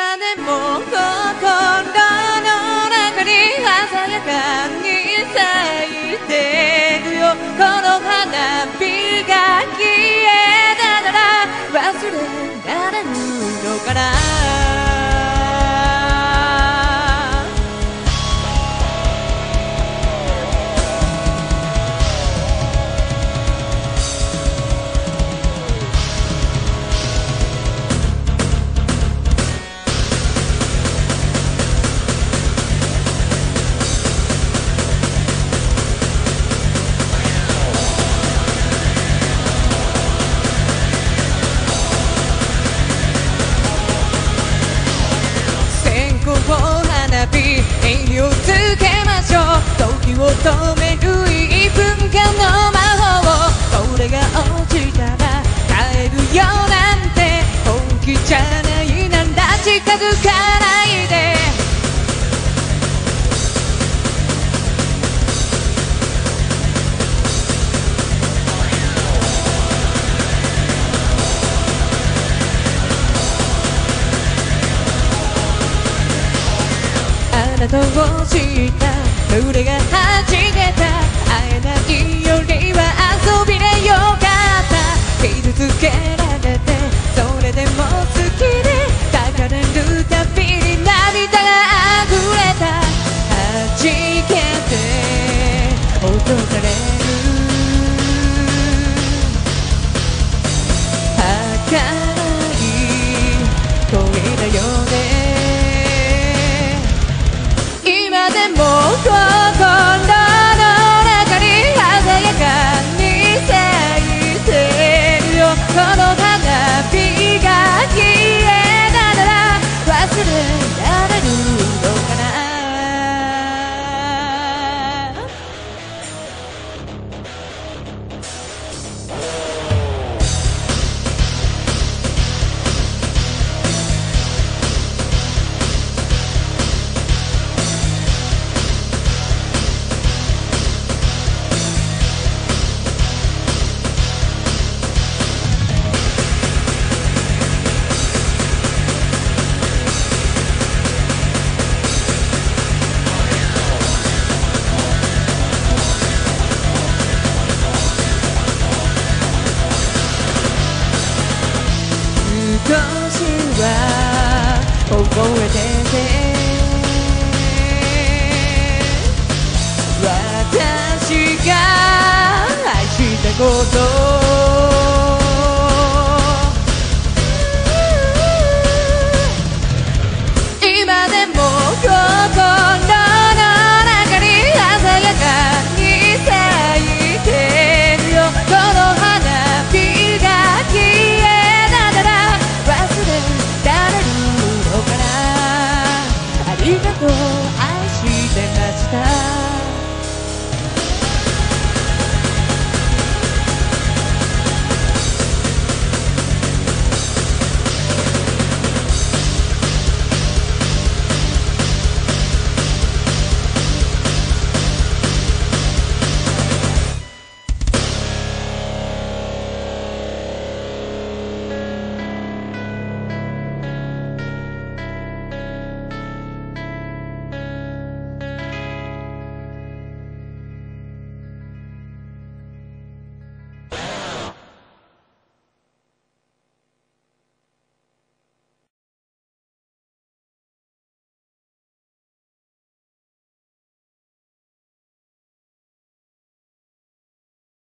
今でも心の中に鮮やかに咲いてるよ。この花火が消えたなら忘れられるのかな。花火縁をつけましょう。時を止める1分間の魔法。これが落ちたら帰るよなんて本気じゃないなんだ。近づかないで。あなたを知った群れが弾けた。会えないよりは遊びでよかった。傷つけられてそれでも好きで抱かれるたびに涙が溢れた。弾けて落とされる儚い恋だよね。今でも心の中に鮮やかに咲いてるよ。この花火が消えたなら忘れられるのかな。少しは覚えてて。私が愛したこと